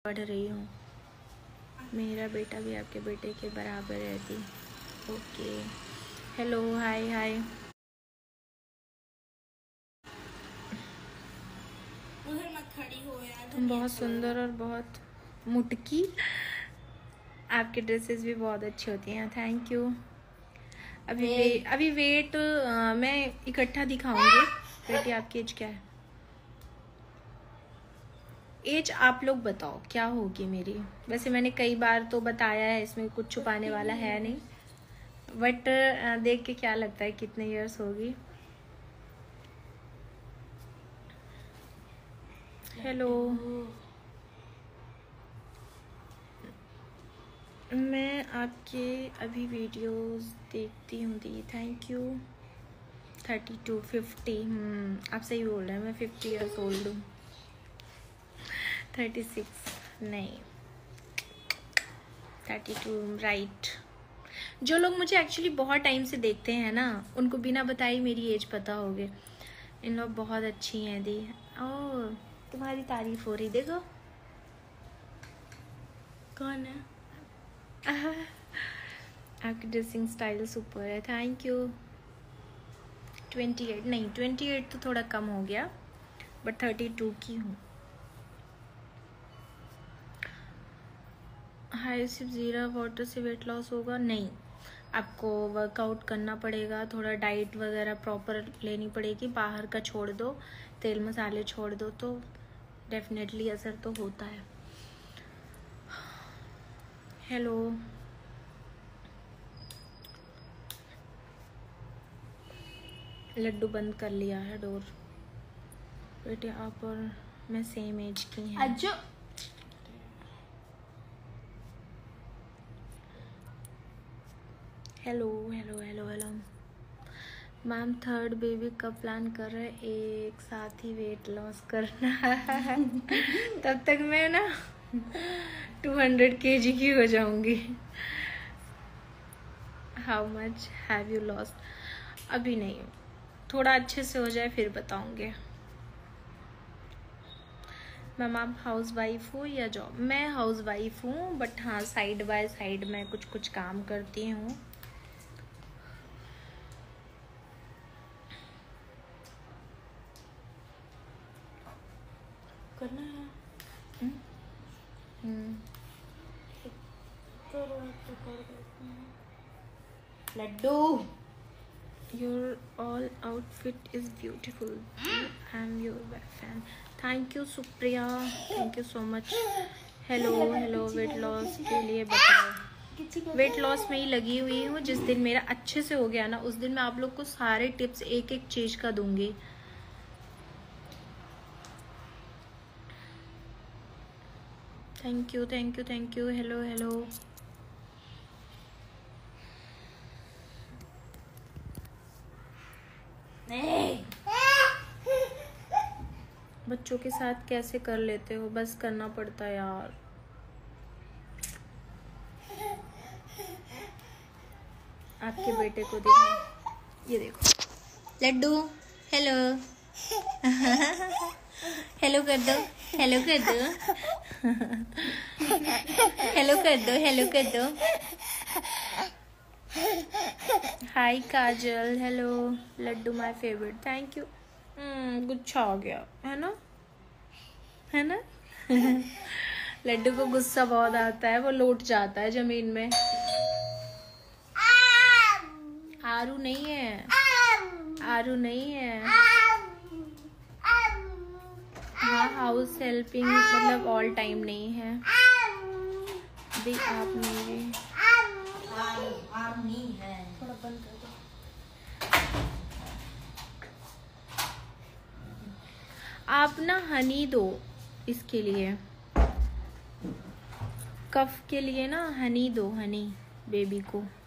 पढ़ रही हूँ। मेरा बेटा भी आपके बेटे के बराबर है दी। ओके, हेलो, हाय हाय। उधर मत खड़ी हो यार। तुम बहुत सुंदर और बहुत मुटकी। आपके ड्रेसेस भी बहुत अच्छी होती हैं। Thank you. अभी वेट मैं इकट्ठा दिखाऊंगी। बेटी आपकी एज क्या है? एज आप लोग बताओ क्या होगी मेरी। वैसे मैंने कई बार तो बताया है, इसमें कुछ छुपाने वाला है नहीं, बट देख के क्या लगता है कितने इयर्स होगी। हेलो, मैं आपके अभी वीडियोस देखती हूँ दी। Thank you. 32 50 आप सही बोल रहे हैं। मैं 50 इयर्स ओल्ड हूँ। 36 नहीं, 32 राइट। जो लोग मुझे एक्चुअली बहुत टाइम से देखते हैं ना, उनको बिना बताए मेरी एज पता होगी। इन लोग बहुत अच्छी हैं दी। ओह, तुम्हारी तारीफ हो रही, देखो कौन है। आपकी ड्रेसिंग स्टाइल सुपर है। Thank you. 28 नहीं, 28 तो थोड़ा कम हो गया, बट 32 की हूँ। हाई सिर्फ जीरा वाटर से वेट लॉस होगा? नहीं, आपको वर्कआउट करना पड़ेगा, थोड़ा डाइट वगैरह प्रॉपर लेनी पड़ेगी, बाहर का छोड़ दो, तेल मसाले छोड़ दो, तो डेफिनेटली असर तो होता है। हेलो, लड्डू बंद कर लिया है डोर। बेटे आप और मैं सेम एज की हैं। Ajjo hello hello hello hello ma'am, third baby कब प्लान कर रहे हैं? एक साथ ही वेट लॉस करना है। तब तक मैं ना 200 kg की हो जाऊंगी। How much have you lost? अभी नहीं, थोड़ा अच्छे से हो जाए फिर बताऊंगे। मैम आप हाउस वाइफ हो या जॉब? मैं हाउस वाइफ हूँ, बट हाँ साइड बाय साइड मैं कुछ कुछ काम करती हूँ। करना है। Laddu, Your all outfit is beautiful. I am your fan. Thank you Supriya, thank you so much. Hello hello, weight loss के लिए बताओ। वेट लॉस में ही लगी हुई हूँ। जिस दिन मेरा अच्छे से हो गया ना, उस दिन मैं आप लोग को सारे टिप्स एक एक चीज का दूंगी। Thank you thank you thank you. Hello hello, बच्चों के साथ कैसे कर लेते हो? बस करना पड़ता है यार। आपके बेटे को देखो, ये देखो लड्डू। हेलो हेलो कर दो, हेलो कर दो, हेलो कर दो, हेलो कर दो। Hi Kajal, hello. Laddu my favourite, thank you. गुच्छा आ गया है ना, है ना। लड्डू को गुस्सा बहुत आता है, वो लौट जाता है जमीन में। आरू नहीं है, आरू नहीं है। हाँ, हाउस हेल्पिंग मतलब ऑल टाइम नहीं है दी। आप मेरे नहीं है, थोड़ा बंद कर दो। आप ना हनी दो इसके लिए, कफ के लिए ना हनी दो, हनी बेबी को।